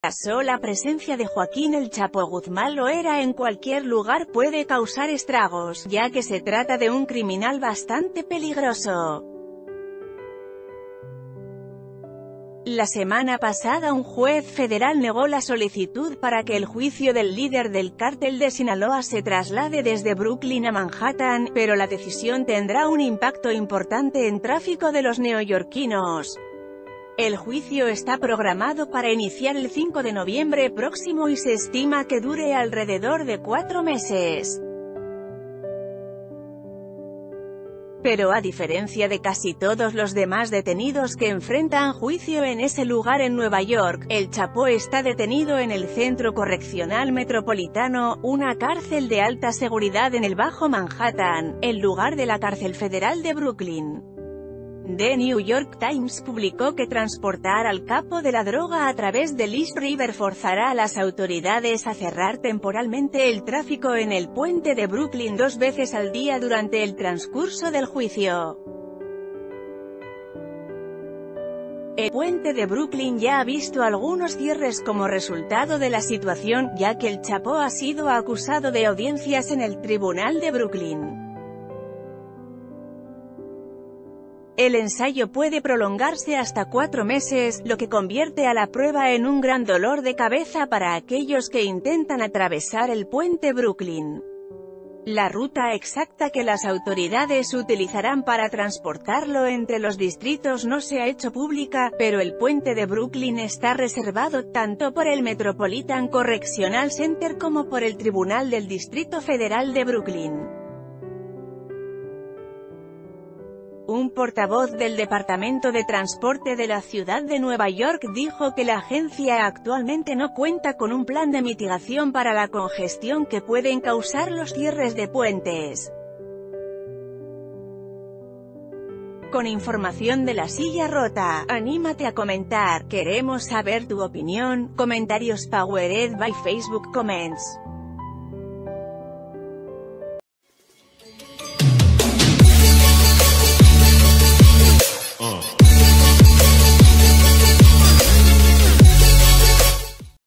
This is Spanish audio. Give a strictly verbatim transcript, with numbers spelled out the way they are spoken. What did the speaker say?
La sola presencia de Joaquín El Chapo Guzmán Loera en cualquier lugar puede causar estragos, ya que se trata de un criminal bastante peligroso. La semana pasada un juez federal negó la solicitud para que el juicio del líder del cártel de Sinaloa se traslade desde Brooklyn a Manhattan, pero la decisión tendrá un impacto importante en tráfico de los neoyorquinos. El juicio está programado para iniciar el cinco de noviembre próximo y se estima que dure alrededor de cuatro meses. Pero a diferencia de casi todos los demás detenidos que enfrentan juicio en ese lugar en Nueva York, El Chapo está detenido en el Centro Correccional Metropolitano, una cárcel de alta seguridad en el Bajo Manhattan, en lugar de la cárcel federal de Brooklyn. The New York Times publicó que transportar al capo de la droga a través del East River forzará a las autoridades a cerrar temporalmente el tráfico en el puente de Brooklyn dos veces al día durante el transcurso del juicio. El puente de Brooklyn ya ha visto algunos cierres como resultado de la situación, ya que El Chapo ha sido acusado de audiencias en el tribunal de Brooklyn. El ensayo puede prolongarse hasta cuatro meses, lo que convierte a la prueba en un gran dolor de cabeza para aquellos que intentan atravesar el puente Brooklyn. La ruta exacta que las autoridades utilizarán para transportarlo entre los distritos no se ha hecho pública, pero el puente de Brooklyn está reservado tanto por el Metropolitan Correctional Center como por el Tribunal del Distrito Federal de Brooklyn. Un portavoz del Departamento de Transporte de la ciudad de Nueva York dijo que la agencia actualmente no cuenta con un plan de mitigación para la congestión que pueden causar los cierres de puentes. Con información de La Silla Rota, anímate a comentar, queremos saber tu opinión. Comentarios powered by Facebook Comments.